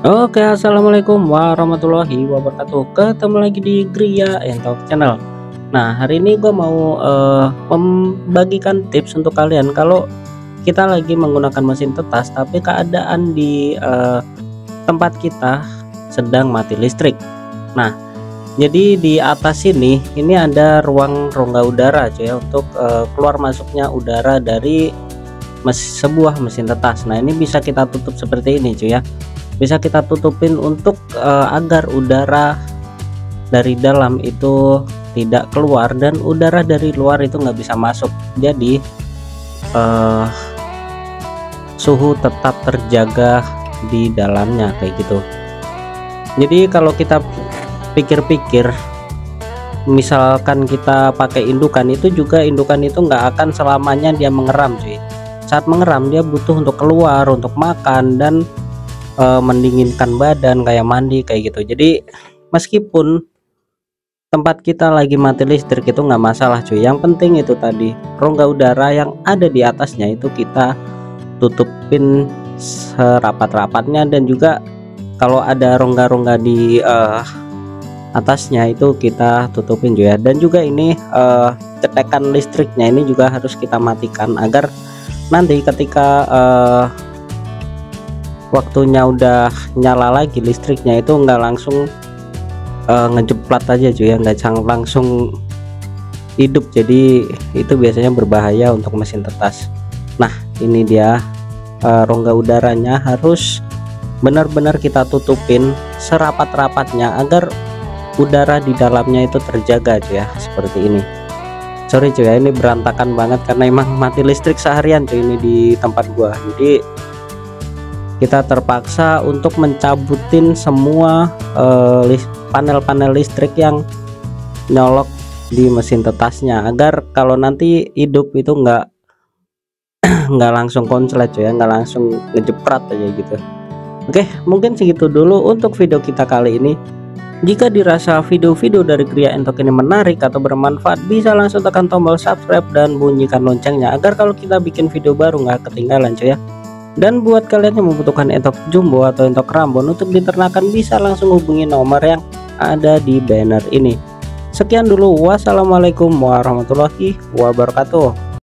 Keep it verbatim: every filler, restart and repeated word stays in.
Oke, assalamualaikum warahmatullahi wabarakatuh. Ketemu lagi di Gria Entok Channel. Nah, hari ini gue mau eh, membagikan tips untuk kalian kalau kita lagi menggunakan mesin tetas, tapi keadaan di eh, tempat kita sedang mati listrik. Nah, jadi di atas sini ini ada ruang rongga udara, cuy ya, untuk eh, keluar masuknya udara dari mes sebuah mesin tetas. Nah, ini bisa kita tutup seperti ini, cuy ya. Bisa kita tutupin untuk uh, agar udara dari dalam itu tidak keluar dan udara dari luar itu nggak bisa masuk, jadi uh, suhu tetap terjaga di dalamnya kayak gitu. Jadi kalau kita pikir-pikir, misalkan kita pakai indukan, itu juga indukan itu nggak akan selamanya dia mengeram, cuy. Saat mengeram dia butuh untuk keluar, untuk makan, dan E, mendinginkan badan kayak mandi kayak gitu. Jadi meskipun tempat kita lagi mati listrik itu nggak masalah, cuy. Yang penting itu tadi rongga udara yang ada di atasnya itu kita tutupin serapat-rapatnya, dan juga kalau ada rongga-rongga di uh, atasnya itu kita tutupin, cuy ya. Dan juga ini uh, cetekan listriknya ini juga harus kita matikan agar nanti ketika uh, waktunya udah nyala lagi listriknya itu nggak langsung uh, ngejeplat aja, cuy ya, nggak langsung hidup. Jadi itu biasanya berbahaya untuk mesin tetas. Nah, ini dia uh, rongga udaranya harus benar-benar kita tutupin serapat-rapatnya agar udara di dalamnya itu terjaga, cuy ya, seperti ini. Sorry, cuy ya, ini berantakan banget karena emang mati listrik seharian, cuy, ini di tempat gua. Jadi kita terpaksa untuk mencabutin semua panel-panel uh, listrik yang nyolok di mesin tetasnya agar kalau nanti hidup itu nggak nggak langsung konslet, ya nggak langsung ngejeprat aja gitu. Oke, mungkin segitu dulu untuk video kita kali ini. Jika dirasa video-video dari Gria Entok ini menarik atau bermanfaat, bisa langsung tekan tombol subscribe dan bunyikan loncengnya agar kalau kita bikin video baru nggak ketinggalan, cuy ya. Dan buat kalian yang membutuhkan entok jumbo atau entok rambon untuk diternakan, bisa langsung hubungi nomor yang ada di banner ini. Sekian dulu, wassalamualaikum warahmatullahi wabarakatuh.